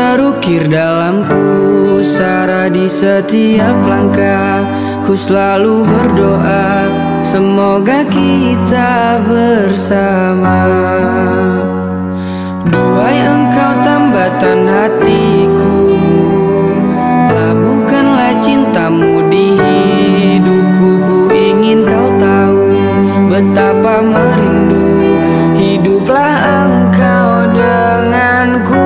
terukir dalam pusara di setiap langkah. Ku selalu berdoa, semoga kita bersama. Duhai Engkau tambatan hatiku, labuhkanlah cintamu di hidupku. Ku ingin kau tahu betapa merindu hiduplah Engkau denganku.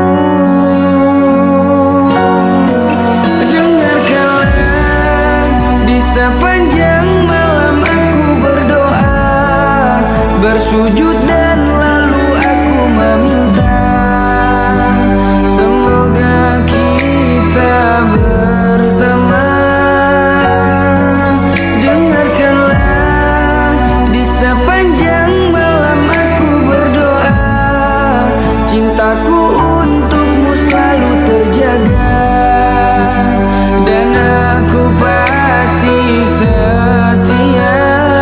Dengarkanlah di sepanjang malam aku berdoa, bersujud dan lalu aku meminta, semoga kita bersama. Dengarkanlah di sepanjang malam aku berdoa, cintaku untukmu selalu terjaga, dan aku pasti setia.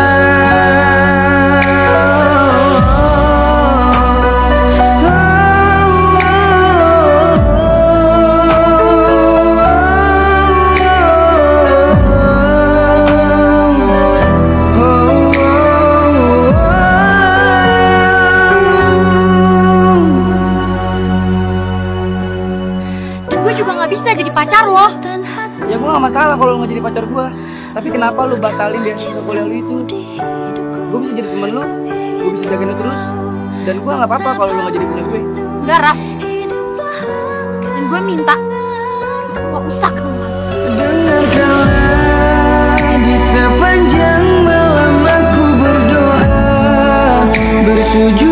Gue juga gak bisa jadi pacar lo. Ya gue gak masalah kalau lu gak jadi pacar gue. Tapi kenapa lu batalin beasiswa kuliah lu itu? Gue bisa jadi temen lu, gue bisa jagain lu terus, dan gue gak apa-apa kalau lu gak jadi punya gue. Enggak, Raf. Dan gue minta gak usah ketemu. Dengarkanlah di sepanjang malam aku berdoa, bersujud